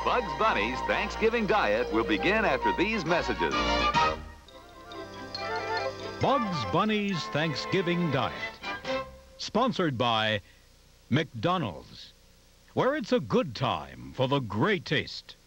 Bugs Bunny's Thanksgiving diet will begin after these messages. Bugs Bunny's Thanksgiving Diet. Sponsored by McDonald's, where it's a good time for the great taste.